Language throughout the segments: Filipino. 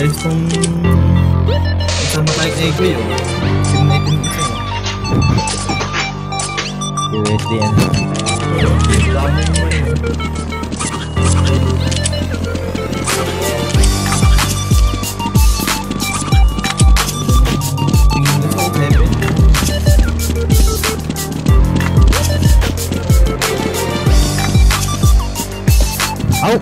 ayos tong sama tayo kay Egoy oh. Simulatin mo isa oh. USD yan. Dami mo yun. Tingin ko sa 7. Ow!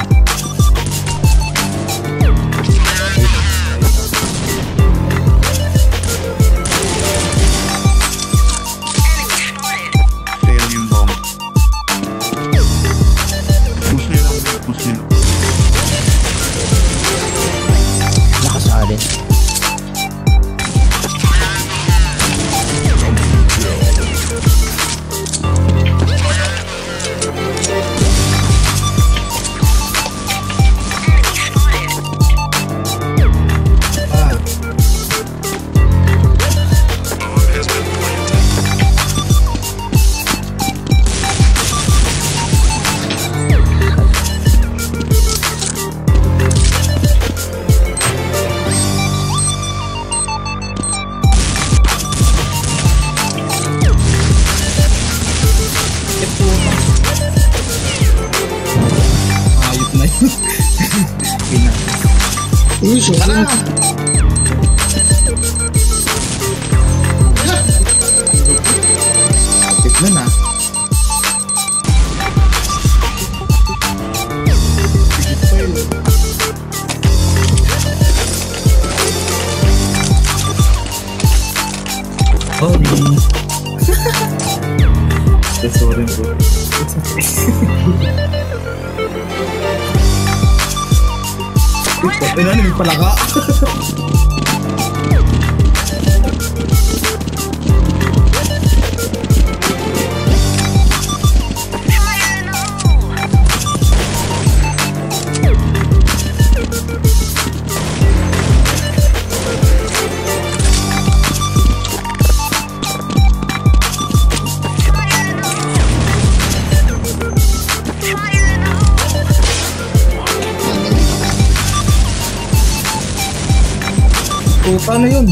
Uy, suka na! Tignan na. Sorry bro. Pinanin pala ka. Paano yun?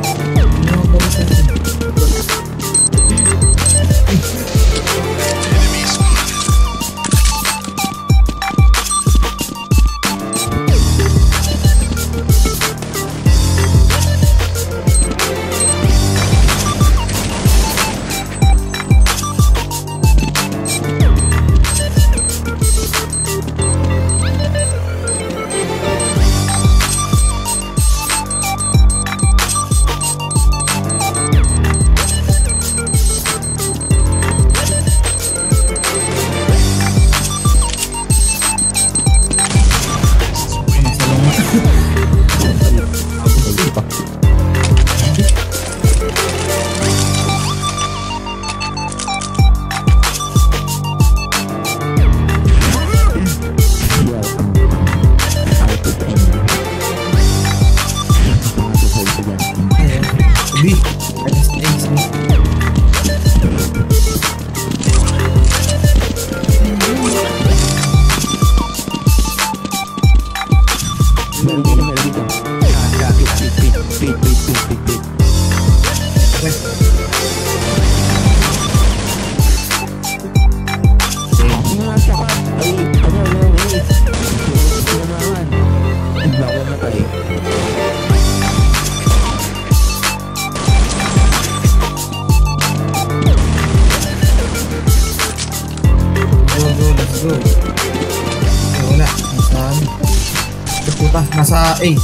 Nasa A.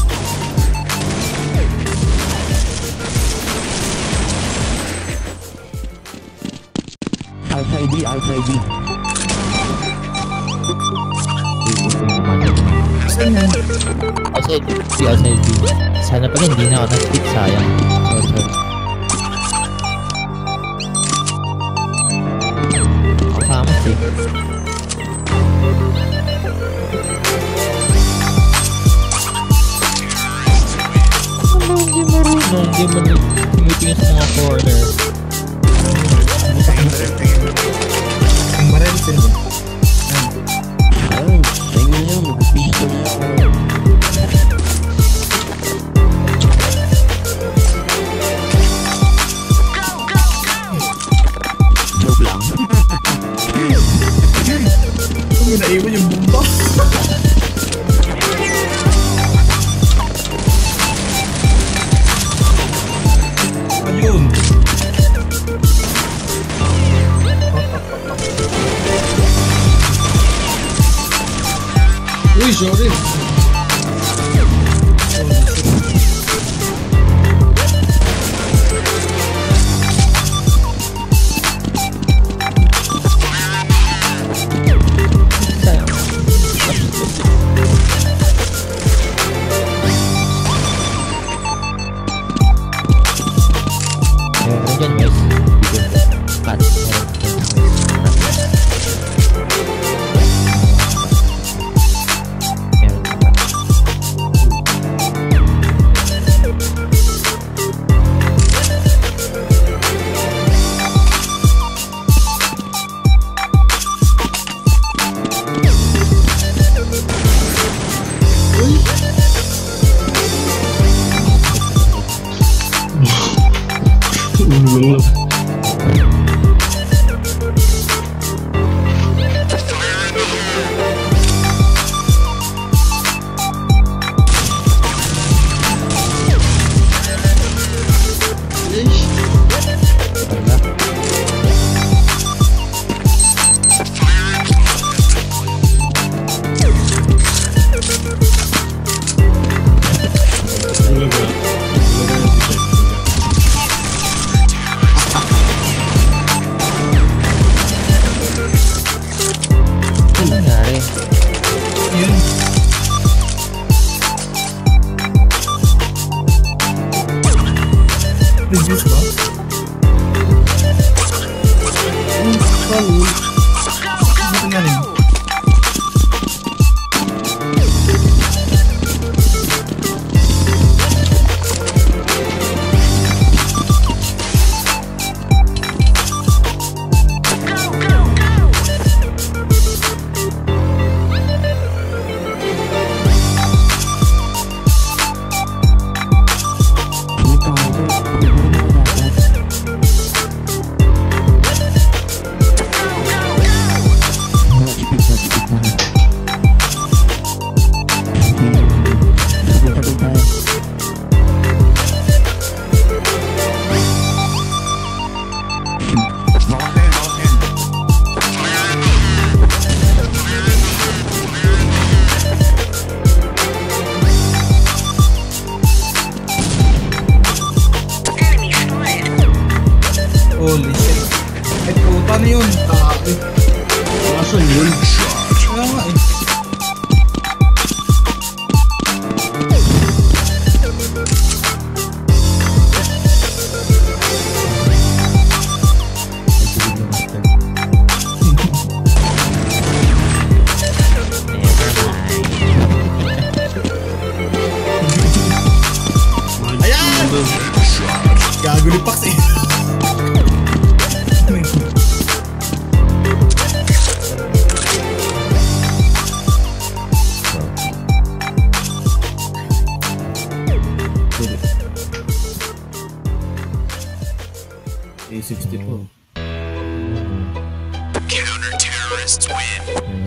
Alpha ID. Saan yan? Outside B. Sana pala hindi na ako nag-stick, sayang. Sorry. Ako kamas eh. Hindi mo tingin sa mga corner. Ang baril sila ba? Tingin nyo, mag-pistol na ako. sorry. Meron dyan guys. Cut. Meron pa. Ano nangyari? Yun. Reduce ba? Ano nangyari? Holy shit. Eh, puta na yun. Asan yun? Kaya nga eh. Ayan! Gago ni Pax eh. A64. Counter-terrorists win.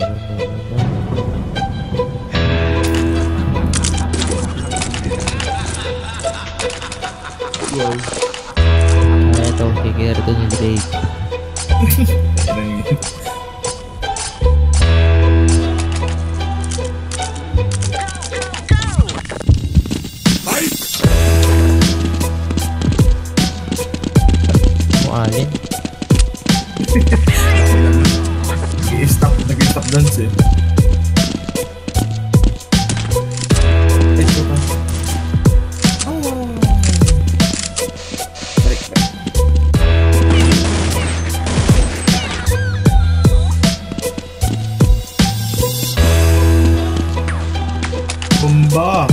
Ito, kikira ito ni Drake. Alin? Nag-stop dance eh. Ito pa. Oh. Balik. Bomba.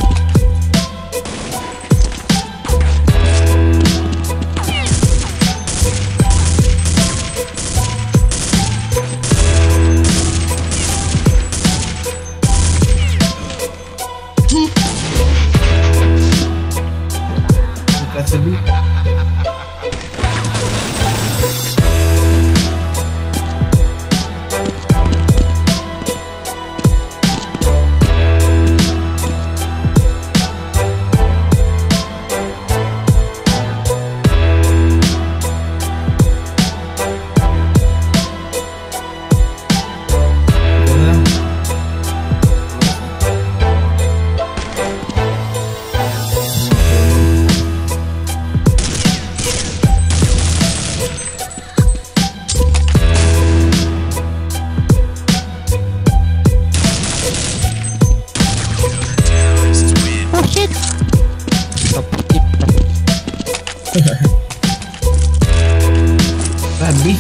B.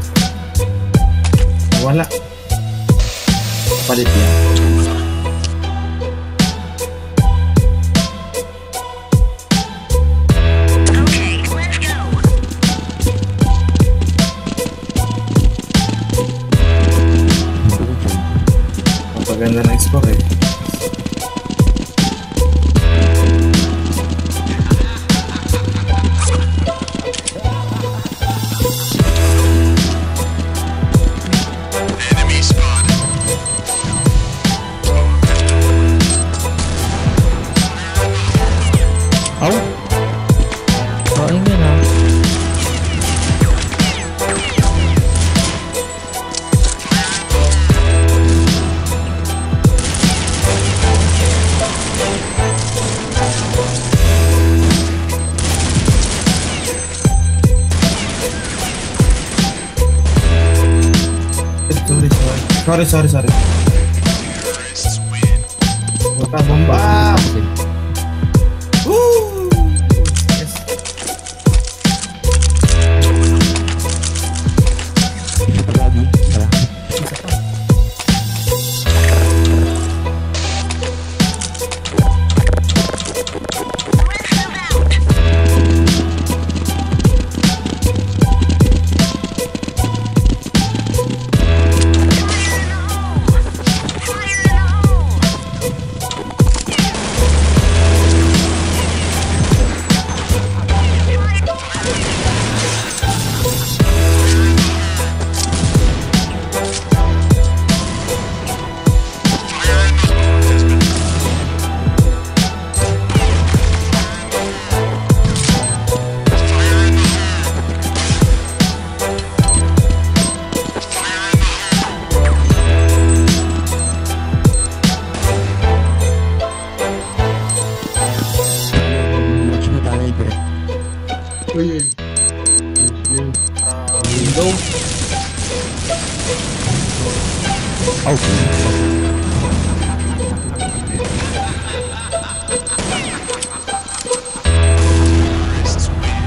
Wala. Palit yan. Ganda ng score eh. Enemy spotted. Aw! Kain yun ah. Sorry. Terrorists win. Buka bomba. Woo! Yes. Uy. Window. Terrorists win.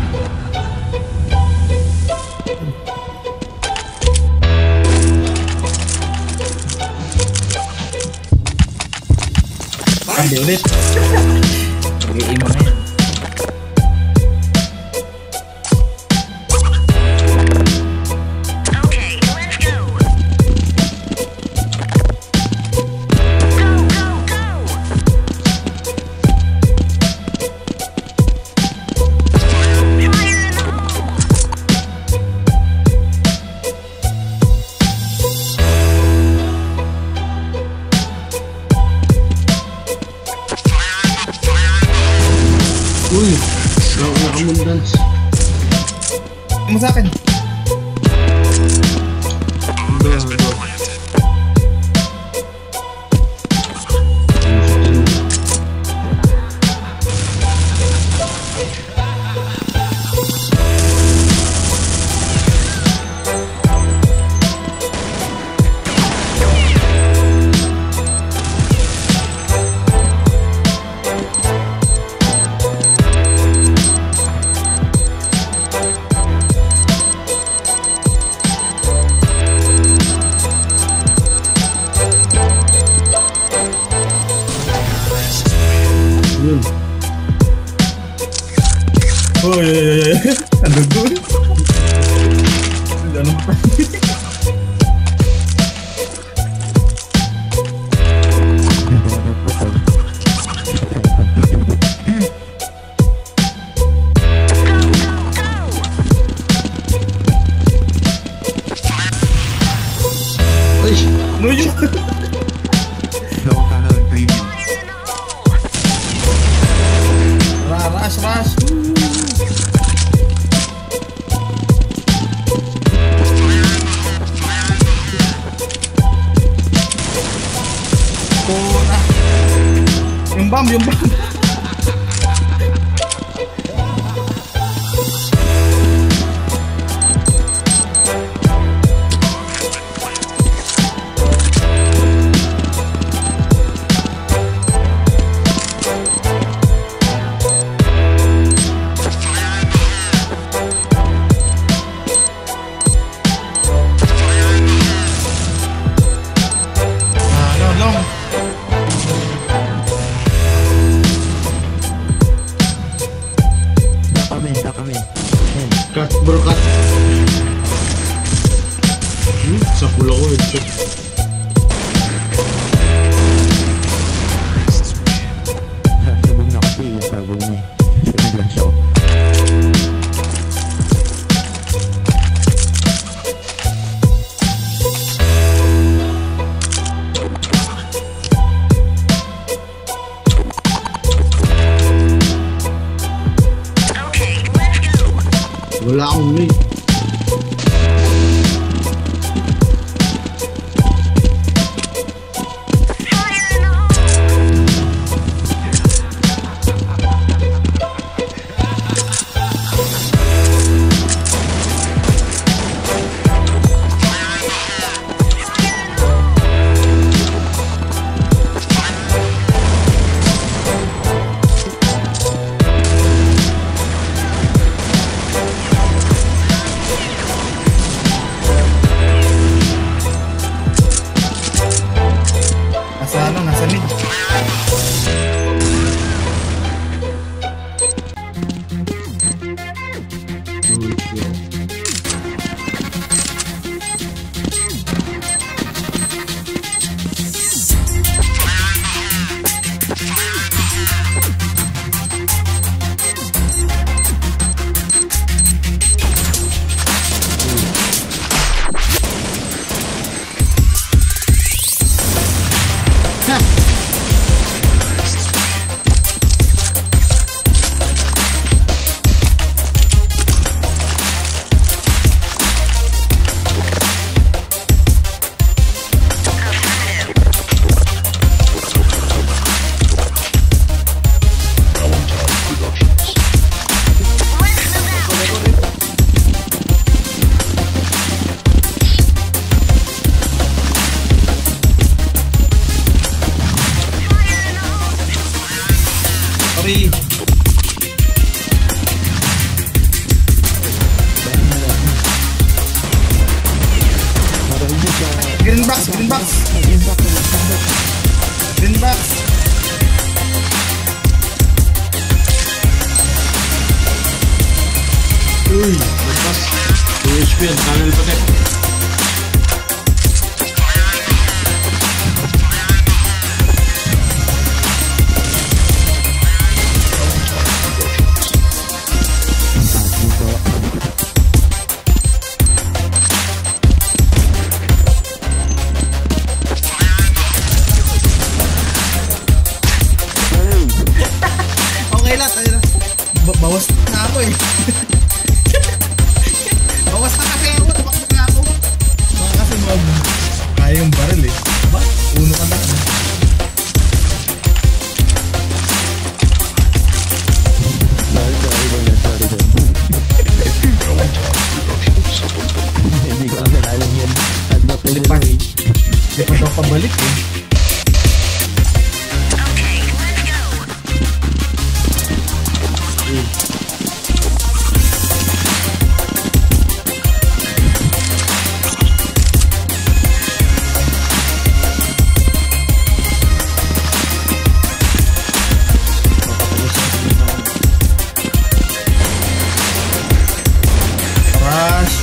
Ambil ulit. Pag-i-aim mo na yan. Uy. Nakamundans. Mo sa akin. Has been planted. Yun. Uy. Ano dun? Ano pa? Uy. Ano yun? Rush. Pura. Yung bomb. Cut bro, cut. Sa pula ko headshot. Sabog na kasi yung sabog niya. Sabog lang siya. Wala akong mate. Nasa mid. Sorry. Green box, green box. Green box. Uy, lepas. 2 HP yan, tunnel pa tayo. Okay lang, tayo na. Bawas na ako eh. Bawas na kasi ako, tapakot na ako. Baka kasi kaya yung baril eh. Ba? Uno ka na. Hindi ko na alam yan. Hindi pa daw pabalik eh. Rush.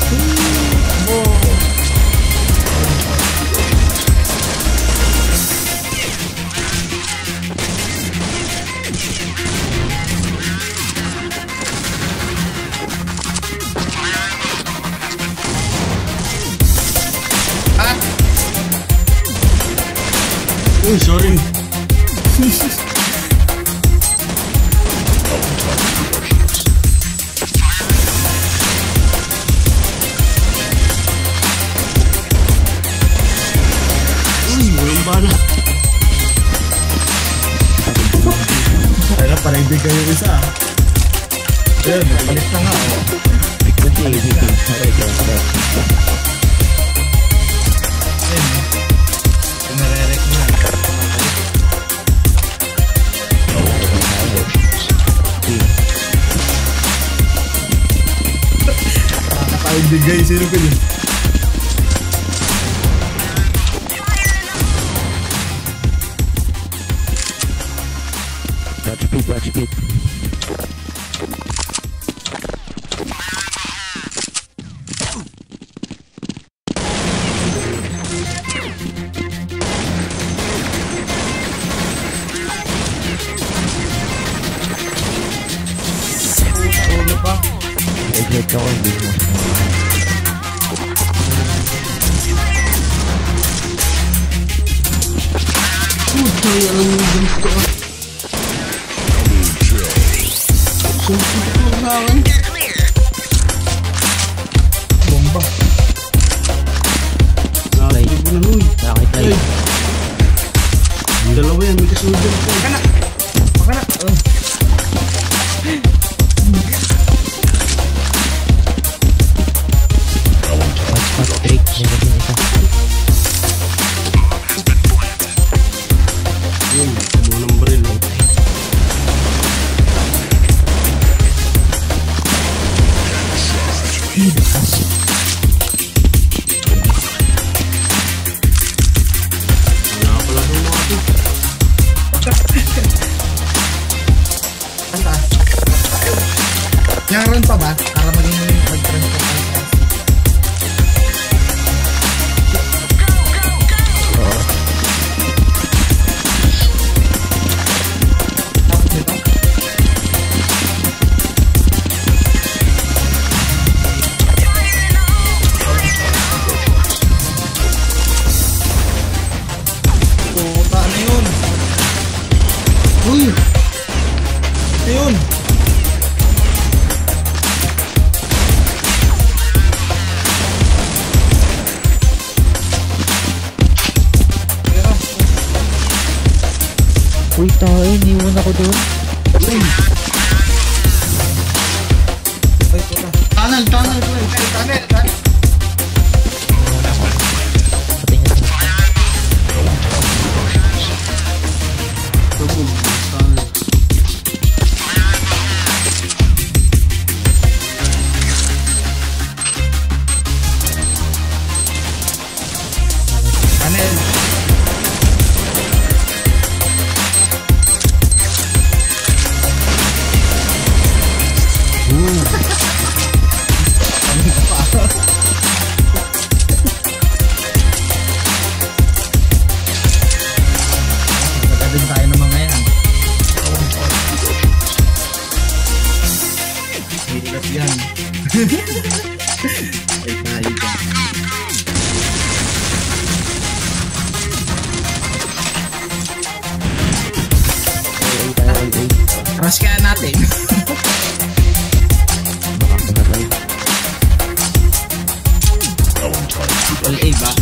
Uy, sorry. Uy, walang bala. Kaya parang big kayo isa. Ayun, palit na nga. Ayun. Pinarerek na. Nakakatayin bigay. Sino ko yun? Watch speed, watch speed. Ito ko hindi mo. Puta, yan ang gusto ko. Sumpit ko sa akin. Bomba. Nakakita ko na nun. Nakakit Ay, tayo. dalawa yan, may kasunod yan po. Baka na. Baka na. Hotspot trick. Meron din isa. Yun, buo ng baril. Oh. Wala pala itong mga ito. Ang taas. Yung run pa ba? Para maging mag-transport ang taas. Oo. Tapos nito. Puta, ano yun? Uy! Ano yun? Tira. Uy, tayo. Iniwan ako doon. Ay, puta. Tunnel! Tunnel. Pati nga sa... Sabog. Tunnel. Tunnel. Magagawin tayo ng mga yan. Hirap yan. Ay, tayo dyan. Ay, tayo. Ay, Rush kaya natin. makakasabay. All A ba?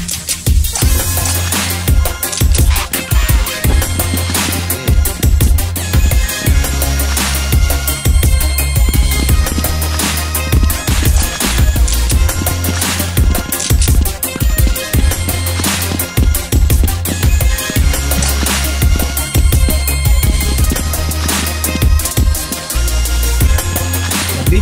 Sabi?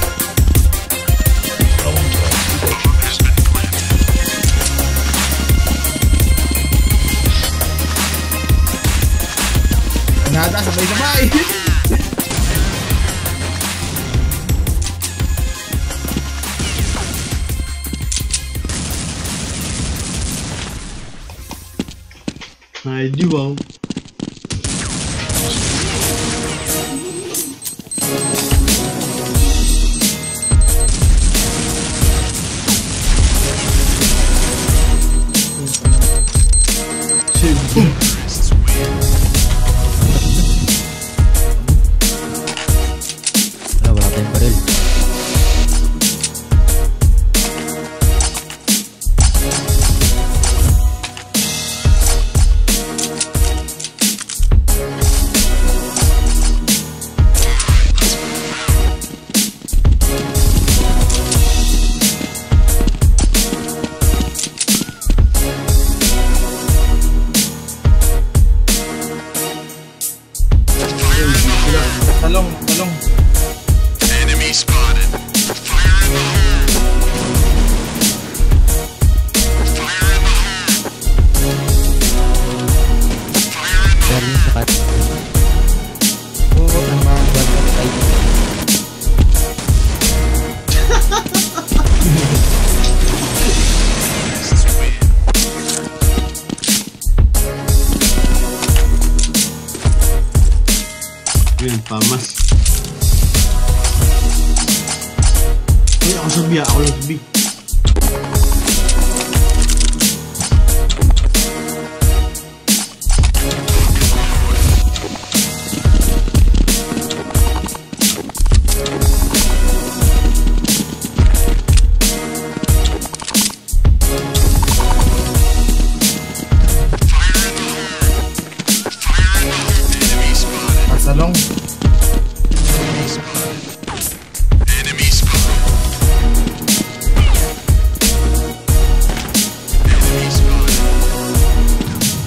Nada, sabay-sabay. Ay, di wow. Boom! Wala tayong baril. Ako sa B, ako lang sa B. Enemy spotted. Nasa long. Enemy spotted. Enemy spotted. Enemy spotted.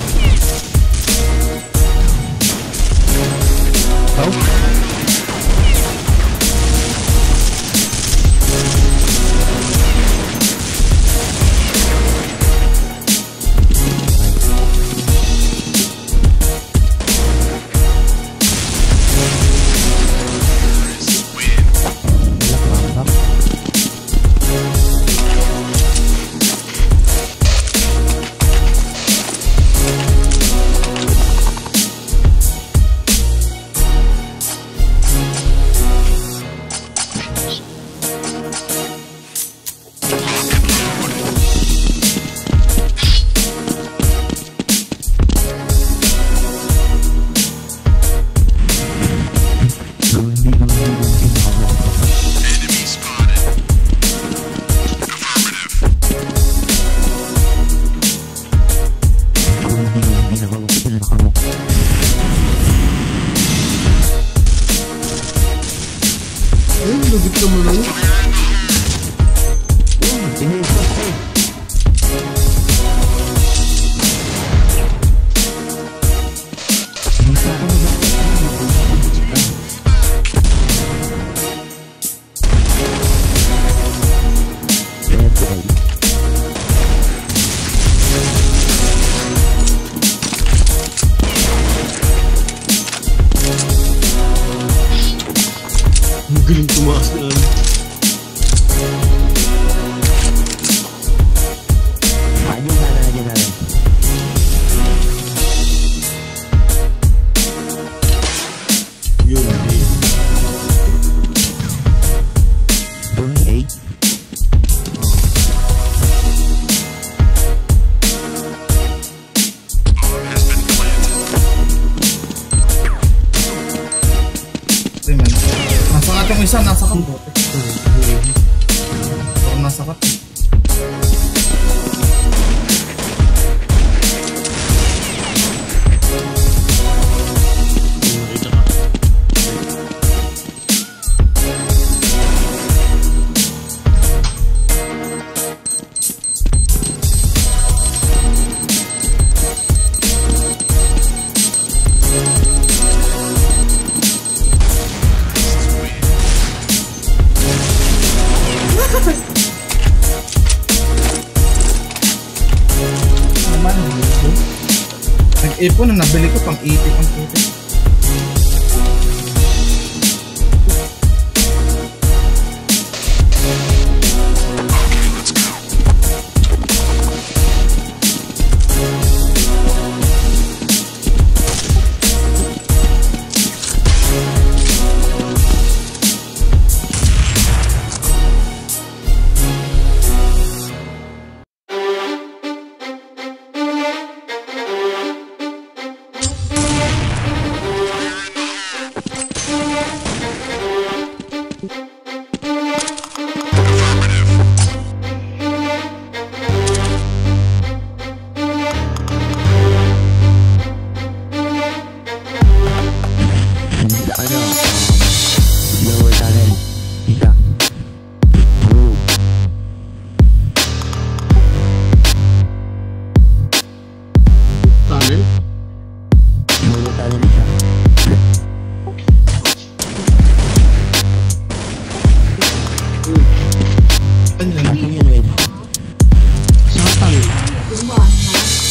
Enemy spotted. Affirmative. Ayun, lugit ka mo lang. Ang galing tumaas na ano. Yun, eh. Bomb has been planted. Ito man. Nasa kat yung isa, nasa kat. Oo, nasa kat. Nakita ka. Naman, nag-ipon na nabili ko pang 80 ang puti. Let's go. Tunnel? Ano yun? Saan tunnel?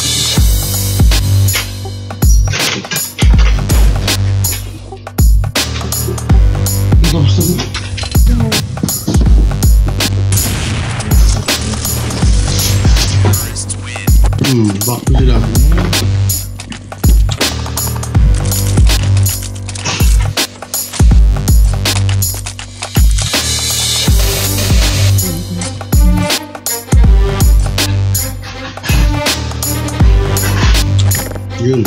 Ikaw basta mo. Terrorists win. Back to sila. Yun.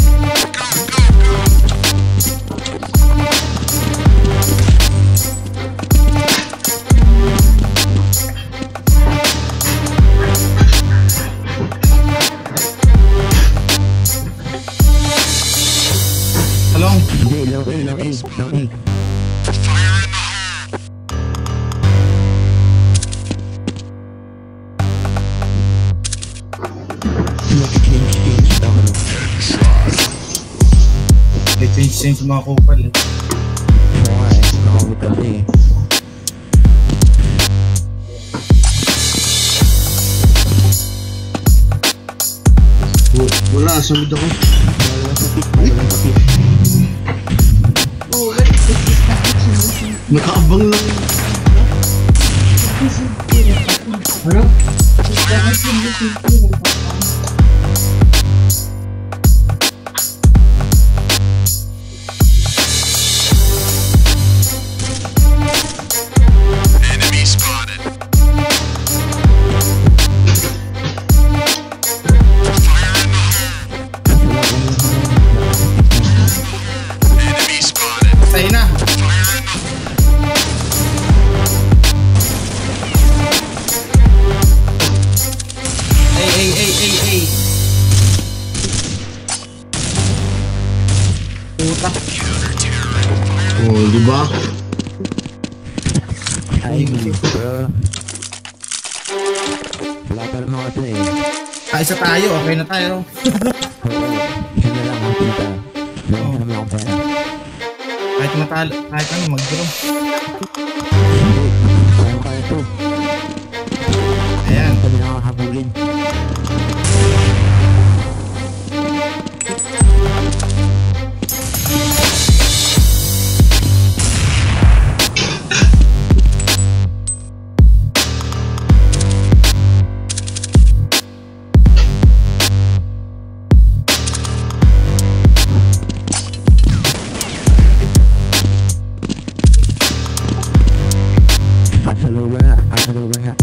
Talong. Hindi, low A, low A, low A. Change daw, ano. May change mga kupal eh. Oo nga eh, nakakabit kasi eh. Wala, samid ako. Oh, what is this? Nakaabang lang. Ano? Enemy spotted. Enemy spotted. Patay na. Ay. Puta. Oh, di ba? Ay, bro. Wala pa naman ako eh. Isa tayo, okay na tayo. Oo, yun na lang ang tinta. Meron ka naman akong pera. Kahit matalo, kahit ano, mag-draw. Hindi, kaya to. Ayan. Kami nakakahabulin. Pasaluban nga.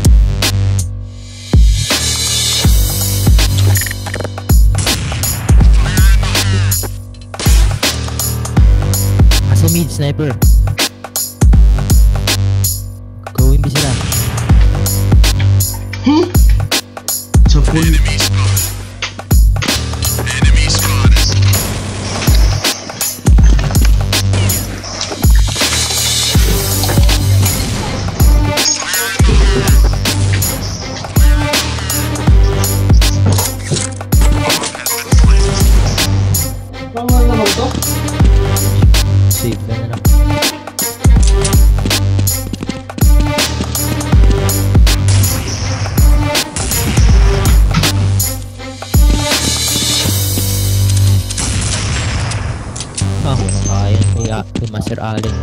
Asa mid, sniper. Going ba sila? Sa pool. Enemy spotted. Enemy spotted. Save ka na lang. Ako na kaya kay Master Allen.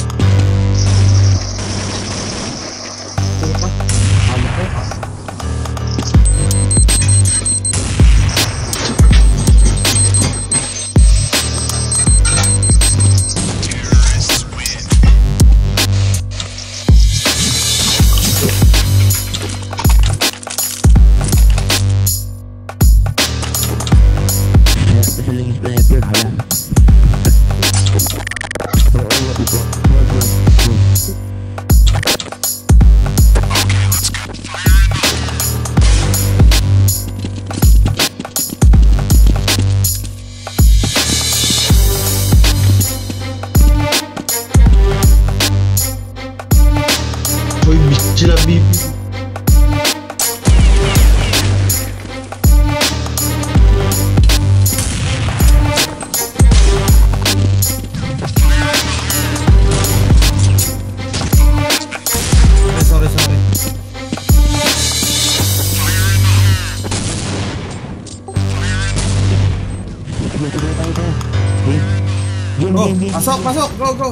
Terrorists win. Kaya sa lang yung sniper, hala. Oo, wag ko. Okay, let's go. Fire in the hole. Uy, sila bibi. Sorry. Tuloy tayo. Game. Oh, Game. pasok, go.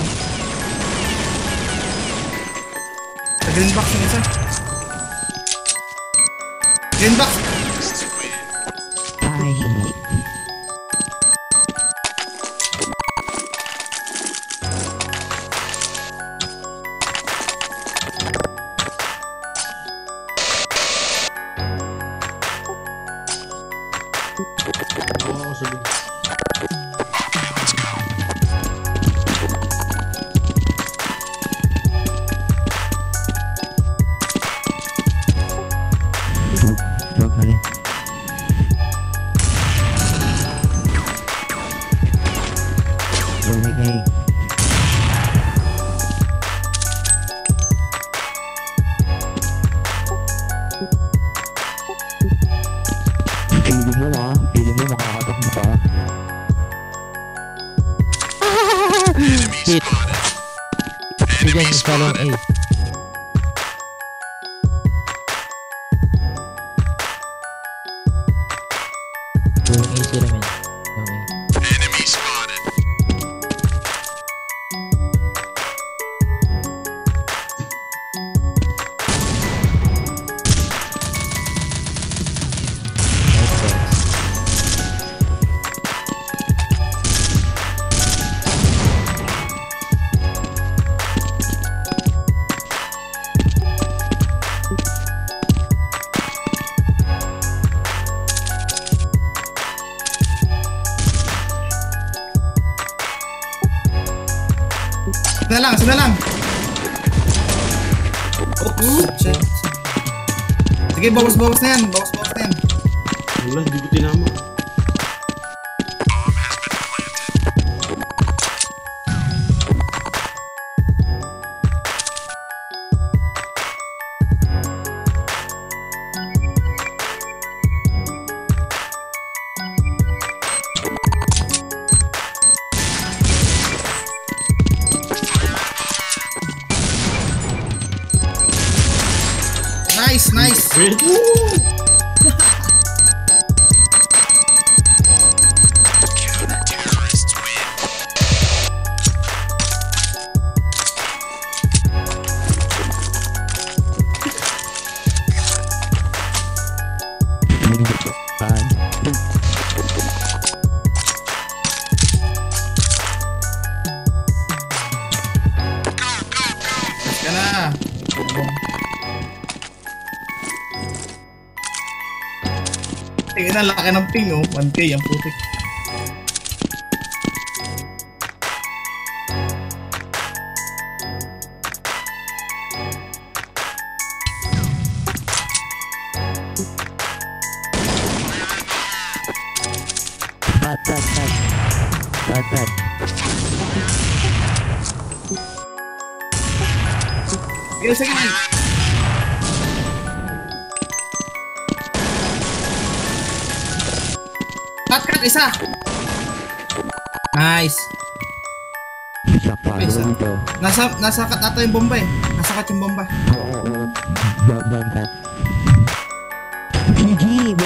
Sa green box yung isa. Green box. Ay. Oh, sa bin. Wag ka rin. Bumigay. Feeling mo makakatakbo ka. Enemy Hit. spotted. Bigyan mo sa long A. Long A sila men. Long A. Enemy spotted. Nice guys. Isa na lang. Oh, shit. Sige, bawas na yan. Bawas na yan. Wala, hindi ko tinama. Nice. Wait. Terrorists win. Ka na. Tingnan na, laki ng ping, oh. 1K, ang putik. Pat. Sige. Cut, isa. Nice. Isa pa. Isa. Dito. Nasa cut ata yung bomba eh. Nasa cut yung bomba. Oo. Bangkat. GG.